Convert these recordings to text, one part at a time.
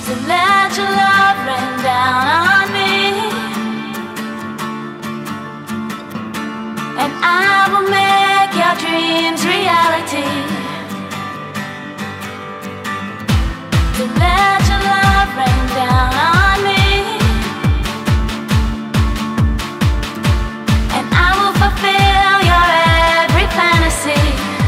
So let your love rain down on me, and I will make your dreams reality. So let your love rain down on me, and I will fulfill your every fantasy.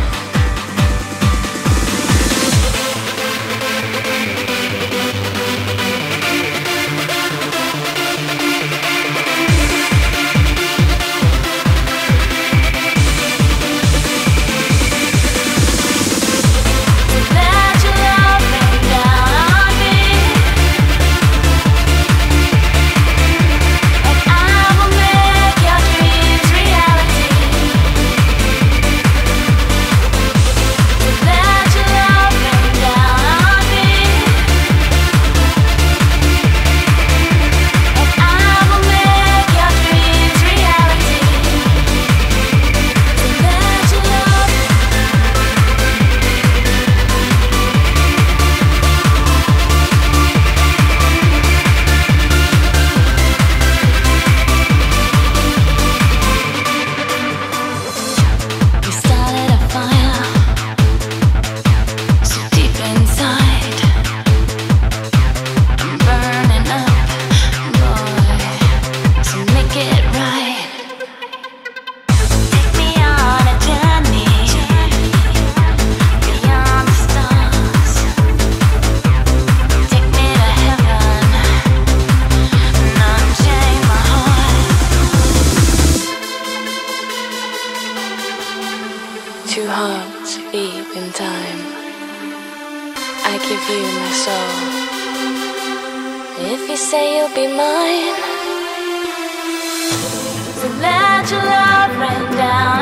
Two hearts beat in time. I give you my soul. If you say you'll be mine, so let your love rain down